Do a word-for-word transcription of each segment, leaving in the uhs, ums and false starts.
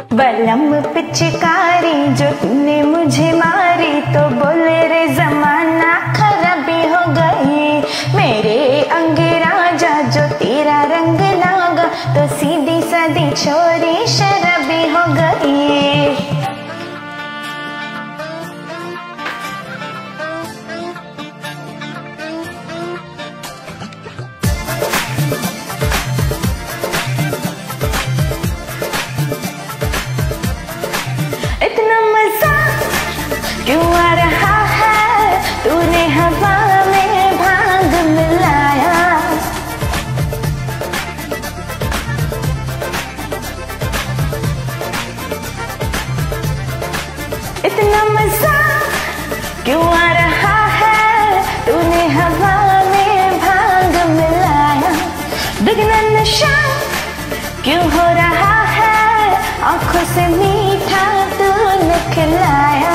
बलम पिचकारी जो तूने मुझे मारी, तो बोले रे जमाना खराबी हो गई। मेरे अंगे राजा जो तेरा रंग लागा, तो सीधी सादी छोरी शराबी हो गई। इतना मजा क्यों आ रहा है, तूने हवा में भांग मिलाया। इतना मजा क्यों आ रहा है, तूने हवा में भांग मिलाया। दुगना नशा क्यों हो रहा है, आंखों से मीठा तूने खिलाया।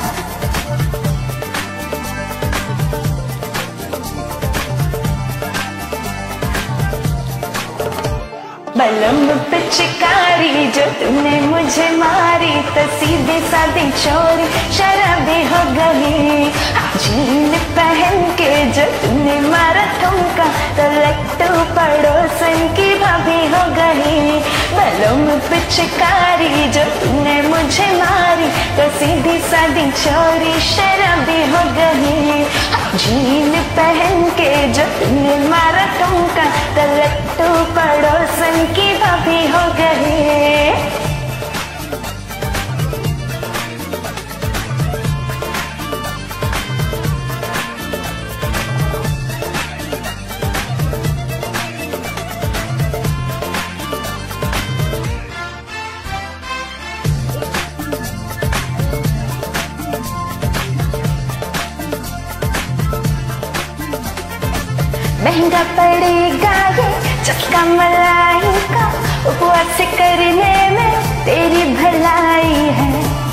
बलम पिचकारी जो तूने मुझे मारी, तो सीधी सादी छोरी शराबी हो गई। जीन पहन के जो तूने मारा ठुमका, तो लट्टू पड़ोसन की भाभी हो गई। बलम पिचकारी जो तूने मुझे मारी, तो सीधी सादी छोरी शराबी हो गई। जीन पहन के जो तूने मारा ठुमका, तो लट्टू पड़ोसन की भाभी हो गई। महंगा पड़ेगा ये चस्का मलाई का, उपवास करने में तेरी भलाई है।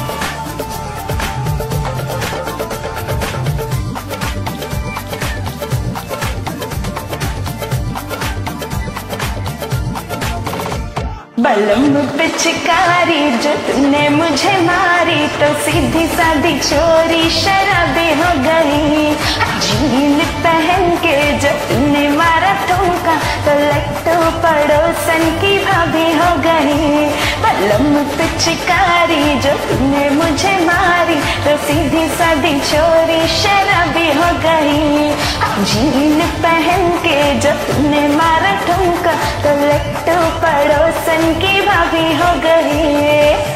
बलम पिचकारी जो तूने मुझे मारी, तो सीधी सादी छोरी शराबी हो गई। जीन पहन के जो तूने मारा ठुमका, तो लट्टू पड़ोसन की भाभी हो गई। बलम पिचकारी जो तूने मुझे मारी, तो सीधी सादी छोरी शराबी हो गई। जीन पहन के जो तूने मारा ठुमका, तो लट्टू पड़ोसन की भाभी हो गई।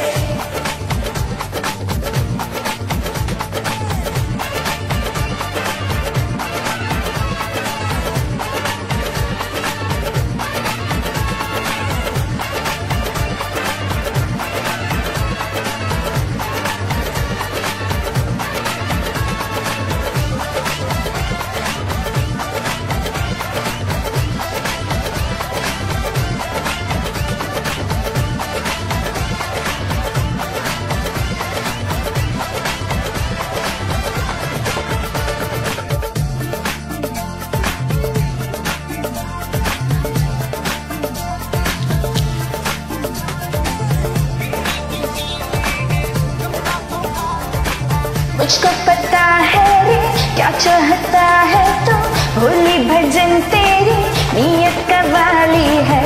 मुझको पता है रे क्या चाहता है तू, होली भजन तेरी नीयत कवाली है।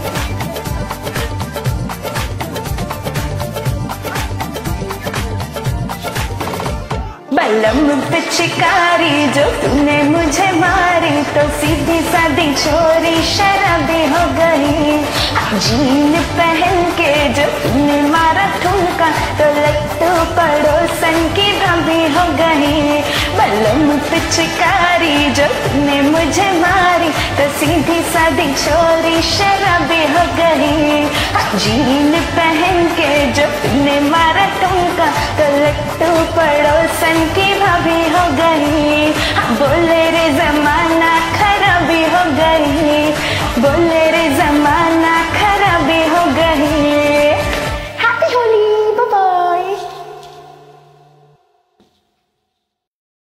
बलम पिचकारी जो तूने मुझे मारी, तो सीधी सादी छोरी शराबी हो गई। जीन पहन के जो तूने मारा ठुमका, तो लट्टू पड़ोसन की भाभी हो गई। बलम पिचकारी जो तूने मुझे मारी, तो सीधी सादी छोरी शराबी हो गई। जीन पहन के जो तूने मारा ठुमका, तो लट्टू पड़ोसन की भाभी हो गई। बोले